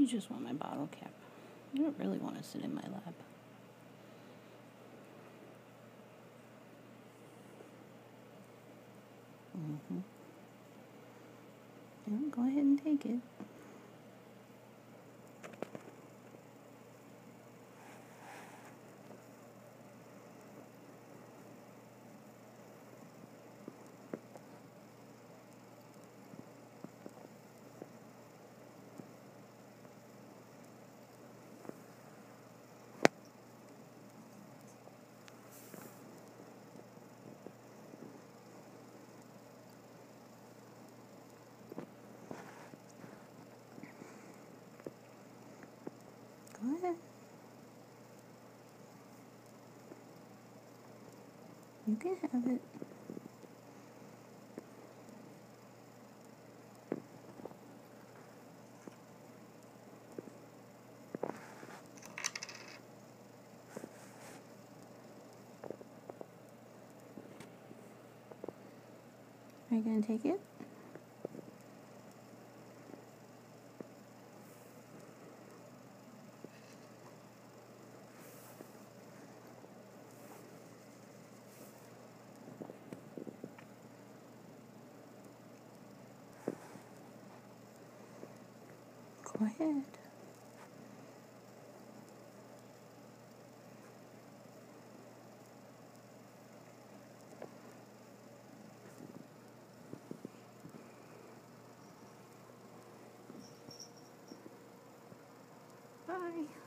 You just want my bottle cap. You don't really want to sit in my lap. Yeah, go ahead and take it. Go ahead. You can have it. Are you going to take it? Go ahead. Bye.